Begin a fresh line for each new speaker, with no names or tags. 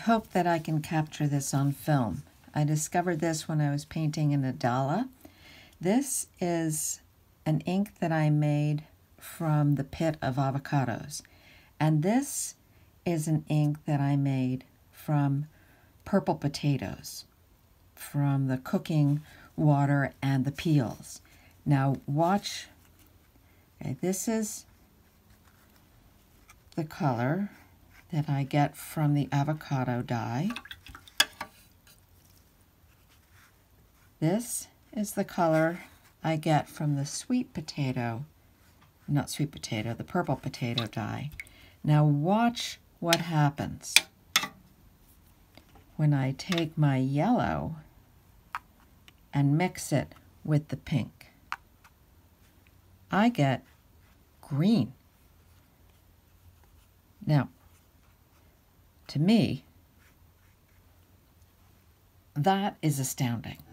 hope that I can capture this on film. I discovered this when I was painting in a dala. This is an ink that I made from the pit of avocados. And this is an ink that I made from purple potatoes, from the cooking water and the peels. Now watch, okay, this is the color that I get from the avocado dye. This is the color I get from the sweet potato, not sweet potato, the purple potato dye. Now watch what happens when I take my yellow and mix it with the pink. I get green. Now, to me, that is astounding.